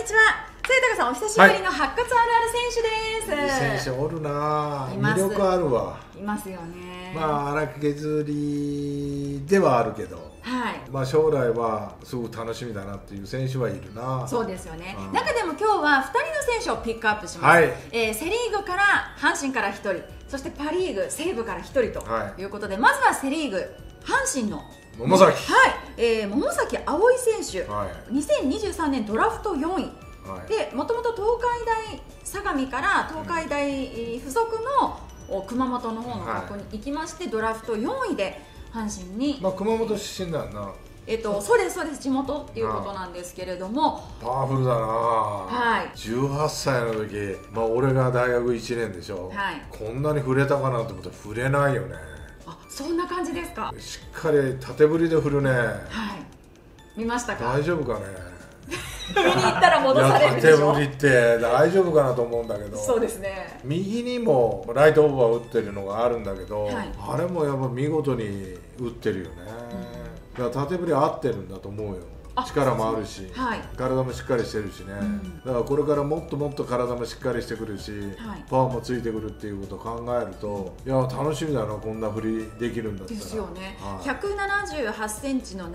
ちは。豊さん、お久しぶりの白髪あるある選手です。 いい選手おるな。 います。 魅力あるわ。 いますよね。 まあ荒木削りではあるけど、 はい。 まあ将来はすごく楽しみだなっていう選手はいるな。 そうですよね。中でも今日は2人の選手をピックアップします。 はい。 セリーグから阪神から1人、そしてパ・リーグ西武から1人ということで、まずはセリーグ阪神の桃崎。 はい。桃崎葵選手、 はい、 2023年ドラフト4位。はい、でもともと東海大相模から東海大附属の熊本の方の学校に行きまして、ドラフト4位で阪神に、 まあ、熊本出身だよな。 そうですそうです、地元っていうことなんですけれども、 パワフルだな。 はい、 18歳の時、まあ、俺が大学1年でしょ、はい、こんなに触れたかなと思ったら触れないよね。 あ、そんな感じですか。 しっかり縦振りで振るね。はい、 見ましたか。 大丈夫かね。 見に行ったら戻されるでしょ。 縦振りって大丈夫かなと思うんだけど。 そうですね。 右にもライトオーバー打ってるのがあるんだけど、はい、あれもやっぱ見事に打ってるよね。だから縦振り合ってるんだと思うよ。力もあるし、はい、体もしっかりしてるしね、だからこれからもっともっと体もしっかりしてくるし、はい、パワーもついてくるっていうことを考えると、いや楽しみだな、こんな振りできるんだったら。ですよね、はい、 178センチの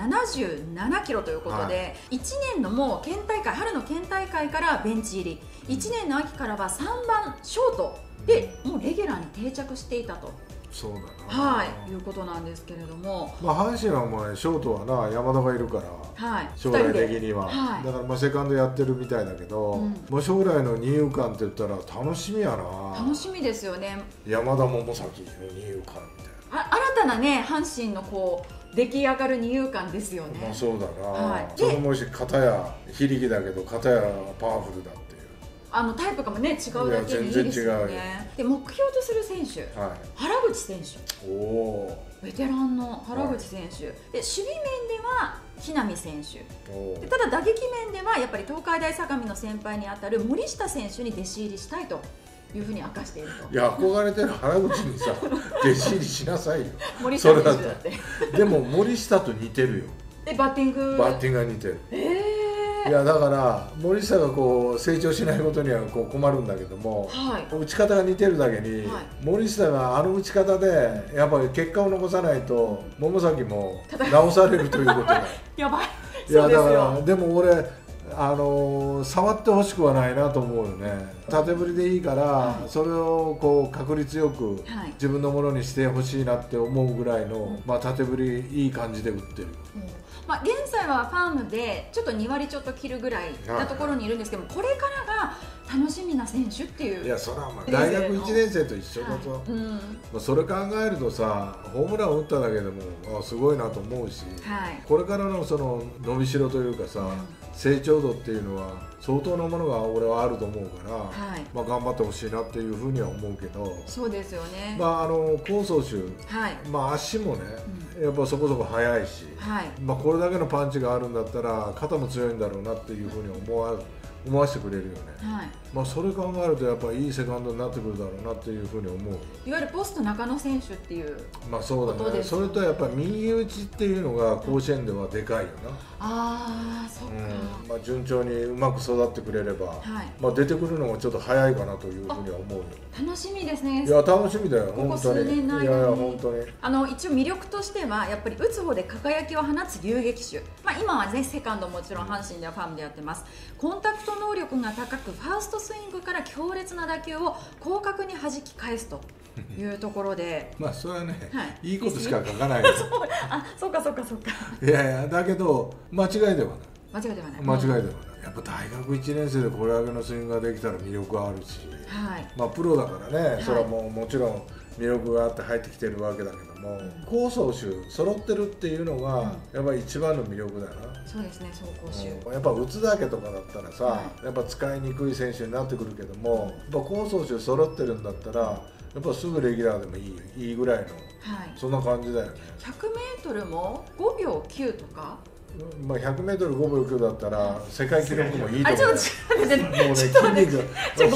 77キロということで、はい、1年のもう県大会、春の県大会からベンチ入り、1年の秋からは3番ショートでもうレギュラーに定着していたと。 そうだな、 はい、いうことなんですけれども、 まあ、阪神はもう、ね、ショートはな山田がいるから、はい、将来的には、はい、だからまあセカンドやってるみたいだけど、もう将来の二遊間って言ったら楽しみやな。 楽しみですよね。 山田桃崎の二遊間みたいな、 新たなね阪神のこう出来上がる二遊間ですよね。 まあそうだな、はい、それもし片や非力だけど片やパワフルだって。 タイプがね違うだけにいいですよね。で目標とする選手、はい、原口選手、ベテランの原口選手、はい、で守備面では木浪選手で、ただ打撃面ではやっぱり東海大相模の先輩にあたる森下選手に弟子入りしたいというふうに明かしていると。 いや憧れてる原口にさ弟子入りしなさいよ。 森下選手だってでも森下と似てるよ。 でバッティングが似てる。いやだから森下がこう成長しないことにはこう困るんだけども、はい、打ち方が似てるだけに、はい、森下があの打ち方でやっぱり結果を残さないと桃崎も直されるということだ。 やばい。 いやだからでも俺触ってほしくはないなと思うよね。縦振りでいいから、はい、それをこう確率よく自分のものにしてほしいなって思うぐらいの、まあ、縦振りいい感じで打ってる。 まあ、現在はファームでちょっと2割ちょっと切るぐらいなところにいるんですけども、これからが楽しみな選手っていう。 いやそれはまあ大学1年生と一緒だと、はい、まあそれ考えるとさ、ホームランを打っただけでもすごいなと思うし、はい、これからのその伸びしろというかさ、成長度っていうのは相当なものが俺はあると思うから、はい、まあ頑張ってほしいなっていうふうには思うけど。 そうですよね。 まあ高宗手、はい、まあ足もね、やっぱそこそこ速いし、はい、まあこれだけのパンチがあるんだったら肩も強いんだろうなっていうふうに思わせてくれるよね。はい、まあそれ考えるとやっぱりいいセカンドになってくるだろうなっていうふうに思う。 いわゆるポスト中野選手っていうまあそうだね。それとやっぱり右打ちっていうのが甲子園ではでかいよな。 ああ、そっか。 まあ順調にうまく育ってくれれば、はい、まあ出てくるのがちょっと早いかなというふうには思うよ。 楽しみですね。 いや楽しみだよ本当に。 ここ数年の間に。 いやいや本当に。 一応魅力としてはやっぱり打つ方で輝きを放つ遊撃手。まあ今はねセカンドもちろん阪神ではファームでやってます。コンタクト能力が高く、ファーストスイングから強烈な打球を広角に弾き返すというところでまあそれはね、はい、いいことしか書かないよ。 そうかそうかそうか。 いやいやだけど間違いではない。 間違いではない。 間違いではない。やっぱ大学1年生でこれだけのスイングができたら魅力があるし、はい、まあプロだからね、はい、それはもちろん魅力があって入ってきてるわけだけども、攻走手揃ってるっていうのがやっぱり一番の魅力だな。 そうですね、走攻守。 やっぱ打つだけとかだったらさ、はい、やっぱ使いにくい選手になってくるけども、やっぱ攻走手揃ってるんだったらやっぱすぐレギュラーでもいいぐらいの、はい、そんな感じだよね。 100m も5秒9とか。 まあ 100m5 秒9だったら世界記録もいいと思う。 もうね筋肉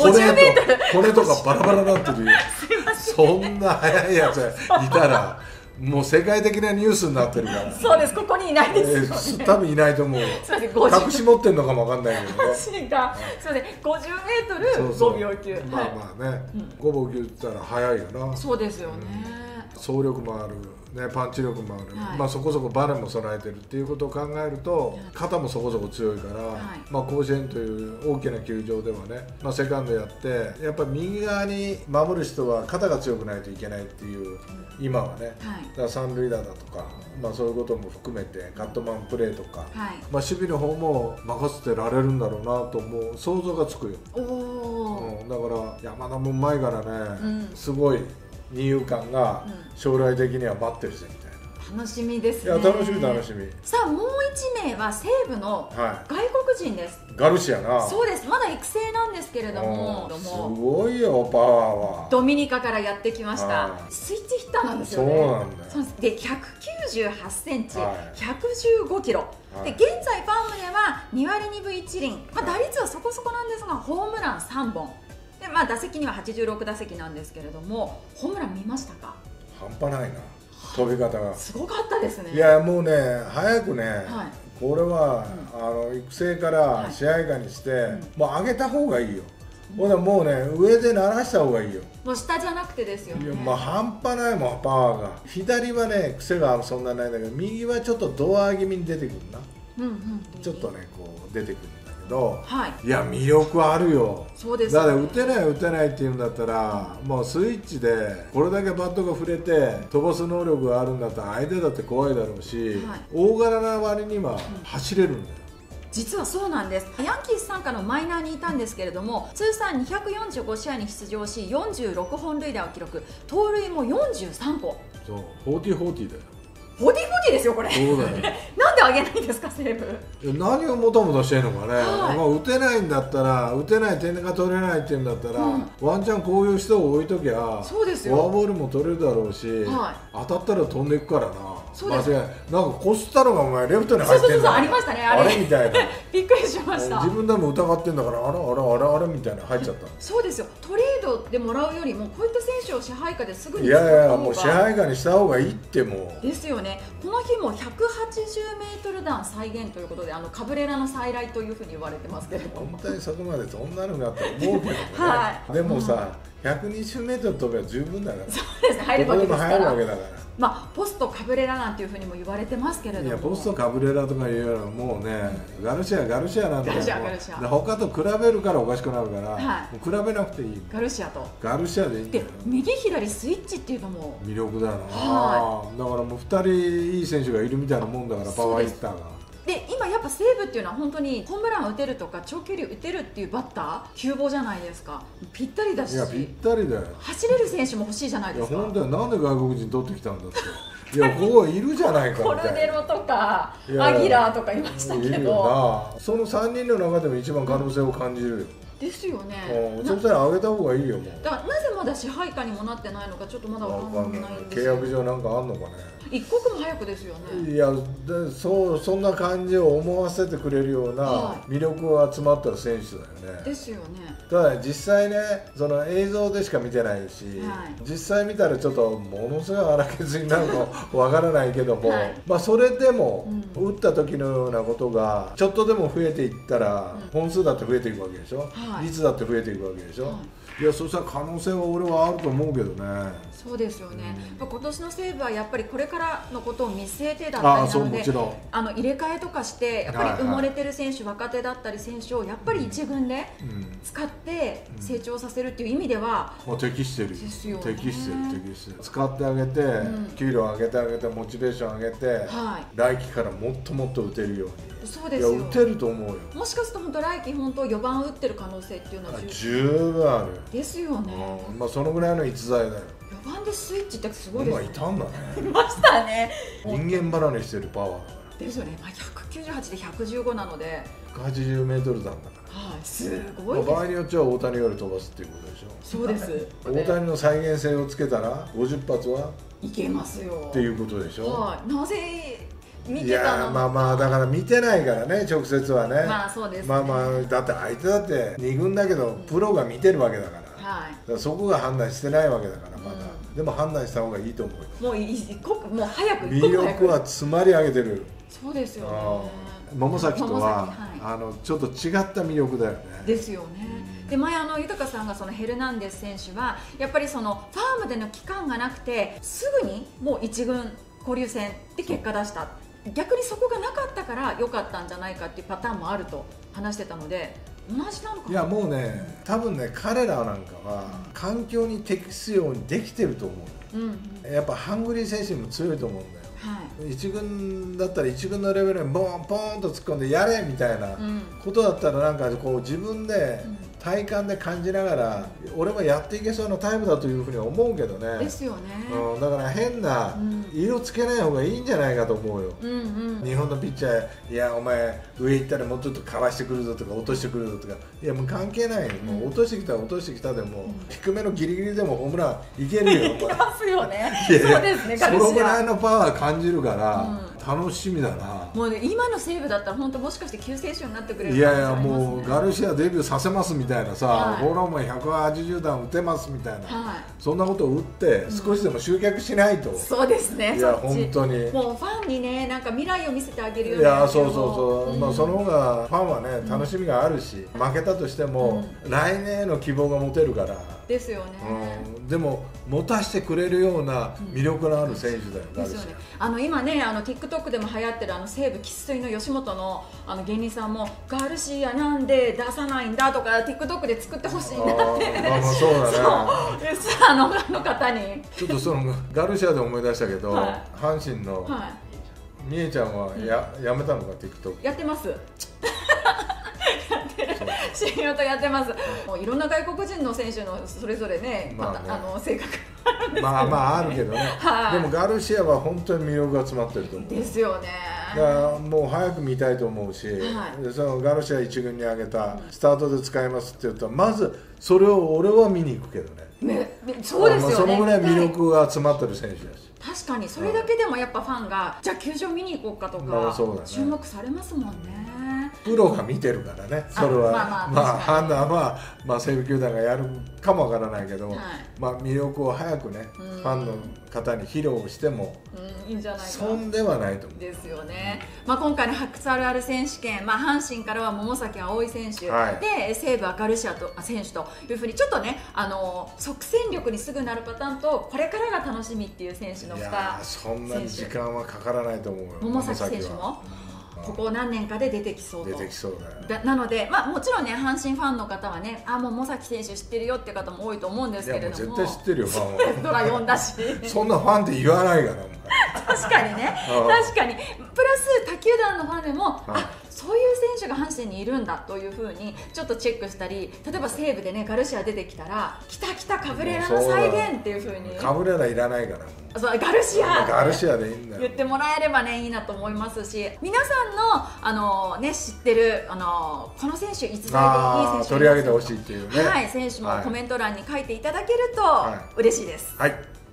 骨とかバラバラになってるよ。そんな速いやついたらもう世界的なニュースになってるからそうです、ここにいないですよね、 多分いないと思うよ。隠し持ってるのかもわかんないけどね。 私がすいません、50メートル5秒級、 まあまあね、5秒級って言ったら速いよな。 そうですよね、 走力もある、ね、パンチ力もある、まあそこそこバネも備えてるっていうことを考えると、肩もそこそこ強いから、まあ甲子園という大きな球場ではね、まあセカンドやってやっぱり右側に守る人は肩が強くないといけないっていう、今はね、だから三塁打だとか、まあそういうことも含めてカットマンプレーとか、まあ守備の方も任せてられるんだろうなと思う、想像がつくよ。だから山田もうまいからね、すごい二遊間が将来的には待ってるぜみたいな、 楽しみですね。 いや楽しみ楽しみ。 さあもう1名は西武の外国人です、 ガルシアな。 そうです、まだ育成なんですけれども、 すごいよパワーは。 ドミニカからやってきました。スイッチヒッターなんですよね。 そうなんだよ。 で198センチ、115キロ、で現在ファームでは2割2分1厘、まあ、打率はそこそこなんですがホームラン3本で、まあ、打席には86打席なんですけれども、ホームラン見ましたか？ 半端ないな、飛び方がすごかったですね。 いやもうね、早くね、これは、育成から支配下にして、もう上げた方がいいよ。ほらもうね、上で鳴らした方がいいよ。 もう下じゃなくてですよね。 いや、まあ半端ないもんパワーが。左はね癖がそんなないんだけど、右はちょっとドア気味に出てくるな。ちょっとねこう出てくるんだけど、いや魅力あるよ。 そうです、 だから打てない打てないっていうんだったら、もうスイッチでこれだけバットが触れて飛ばす能力があるんだったら相手だって怖いだろうし、大柄な割には走れるんだよ。 実はそうなんです。ヤンキース傘下のマイナーにいたんですけれども、通算245試合に出場し46本塁打を記録、盗塁も43個。 そう、40-40だよ。 40-40ですよこれ。 そうだよ。 なんで上げないんですか西武。 何をもたもたしてんのかね。まあ打てないんだったら、打てない点が取れないっていうんだったら、ワンチャンこういう人を置いときゃ、 そうですよ、 フォアボールも取れるだろうし、当たったら飛んでいくからな。 そうです。 なんかこすったのがお前レフトに入ってんだ。 ありましたね、 あれみたいな。 びっくりしました。 自分でも疑ってんだから、あれみたいな入っちゃった。 そうですよ、トレードでもらうよりもこういった選手を支配下ですぐにいやいや、もう支配下にした方がいいってもう。 ですよね。この日も180メートル弾再現ということで、カブレラの再来というふうに言われてますけれども、 本当にそこまでそんなのがあったら思うけどね。でもさ、120メートル飛べば十分だから。 そうですね、入るわけですから。 入るわけだから。 まあポストカブレラなんていうふうにも言われてますけれども、 いやポストカブレラとかいうよりはもうね、ガルシアなんだよ。他と比べるからおかしくなるから、比べなくていい。 ガルシアとガルシアでいいんだよ。 右左スイッチっていうのも魅力だよな。だからもう2人いい選手がいるみたいなもんだから、パワーヒッターが。 で今やっぱ西武っていうのは本当にホームラン打てるとか長距離打てるっていうバッター急募じゃないですか。ぴったりだし、 いやぴったりだよ。 走れる選手も欲しいじゃないですか。 いや本当になんで外国人取ってきたんだって。いやここいるじゃないかみたいな。 コルネロとかアギラーとかいましたけど、 その3人の中でも一番可能性を感じるよ。 ですよね。 そしたら上げた方がいいよ。もうだからなぜまだ支配下にもなってないのかちょっとまだ分かんないんですよ。契約上なんかあんのかね。 一刻も早くですよね。 いやそんな感じを思わせてくれるような魅力が詰まった選手だよね。 ですよね。 ただ実際ね、その映像でしか見てないし、実際見たらちょっとものすごい荒削りになるかわからないけども、まあそれでも打った時のようなことがちょっとでも増えていったら、本数だって増えていくわけでしょ、率だって増えていくわけでしょ。いやそしたら可能性は俺はあると思うけどね。 そうですよね。今年の西武はやっぱりこれからのことを見据えてだったりなので、入れ替えとかしてやっぱり埋もれてる選手、若手だったり選手をやっぱり一軍で使って成長させるっていう意味では適してる。適してる。使ってあげて、給料上げてあげて、モチベーション上げて、来季からもっともっと打てるように。 そうですよ。 いや打てると思うよ。 もしかすると本当来季本当4番打ってる可能性っていうのは十分ある。 ですよね。 まあそのぐらいの逸材だよ。 4番でスイッチってすごいですね。 いたんだね。 いましたね。 人間離れしてるパワーだから。 ですよね。198で115なので 180メートル弾だから。 すごいです。 場合によっては大谷より飛ばすっていうことでしょ。 そうです。 大谷の再現性をつけたら50発はいけますよっていうことでしょ。 なぜ見てたの？ いやまあだから見てないからね、直接はね。 まあそうですね。 まあだって相手だって2軍だけどプロが見てるわけだから、そこが判断してないわけだからまだ。 でも判断した方がいいと思う。 もう早く魅力は詰まり上げてる。 そうですよね。 桃崎とは、ちょっと違った魅力だよね。 ですよね。で前豊さんがそのヘルナンデス選手はやっぱりそのファームでの期間がなくてすぐにもう一軍交流戦で結果出した。逆にそこがなかったから良かったんじゃないかっていうパターンもあると話してたので、同じなのかな。 いやもうね、多分ね、彼らなんかは環境に適すようにできてると思う。やっぱハングリー精神も強いと思うんだよ。一軍だったら一軍のレベルにボーンと突っ込んでやれみたいなことだったら、なんかこう自分で体感で感じながら俺はやっていけそうなタイプだというふうに思うけどね。 ですよね。 だから変な色つけない方がいいんじゃないかと思うよ。日本のピッチャー、いやお前上行ったらもうちょっとかわしてくるぞとか落としてくるぞとか、いやもう関係ないよ。もう落としてきたら落としてきたでも、低めのギリギリでもホームランいけるよ。 いけますよね。そうですね。 そのぐらいのパワー感じるから、楽しみだな。 もうね、今の西武だったら本当もしかして救世主になってくれる。 いやいや、もうガルシアデビューさせますみたいなさ、ホームラン180弾打てますみたいな、そんなことを打って少しでも集客しないと。 そうですね。 いや本当にもうファンにね、なんか未来を見せてあげるような。いやそうそうそう、まあその方がファンはね楽しみがあるし、負けたとしても来年への希望が持てるから。 ですよね。 でも持たせてくれるような魅力のある選手だよ。 ですよね。今ね、TikTok でも流行ってる西武生粋の吉本の芸人さんもガルシアなんで出さないんだとか TikTok で作ってほしいなって。 そうだね。 あの方にちょっとそのガルシアで思い出したけど、阪神のみえちゃんはやめたのか TikTok。 やってます。仕事やってます。もういろんな外国人の選手のそれぞれね、性格まああるけどね。でもガルシアは本当に魅力が詰まってると思う。 ですよね。 だからもう早く見たいと思うし、そのガルシア一軍に上げたスタートで使いますって言ったら、まずそれを俺は見に行くけどね。 そうですよね。 そのぐらい魅力が詰まってる選手だし。 確かにそれだけでもやっぱファンがじゃあ球場見に行こうかとか注目されますもんね。 プロが見てるからね。それは判断は西武球団がやるかもわからないけど、魅力を早くねファンの方に披露してもいいんじゃないか。 損ではないと思う。 ですよね。今回の発掘あるある選手権、阪神からは桃崎葵選手、で西武はガルシア選手というふうにちょっとね即戦力にすぐなるパターンとこれからが楽しみっていう選手の2選手。いやそんなに時間はかからないと思うよ。 桃崎選手もここ何年かで出てきそうと。 出てきそうだよ。 なので、もちろんね阪神ファンの方はね、もう桃崎選手知ってるよっていう方も多いと思うんですけれども。 いやもう絶対知ってるよファンは。 ドラ読んだし。 そんなファンって言わないから確かにね。確かに。プラス他球団のファンでもそういう選手が阪神にいるんだというふうにちょっとチェックしたり、例えば西武でねガルシア出てきたら来たカブレラの再現っていうふうに。 カブレラいらないから。 そうガルシアでいいんだよ。 言ってもらえればねいいなと思いますし、皆さんのね知ってるこの選手逸材でいい選手取り上げてほしいっていうね。 選手もコメント欄に書いていただけると嬉しいです。 はい。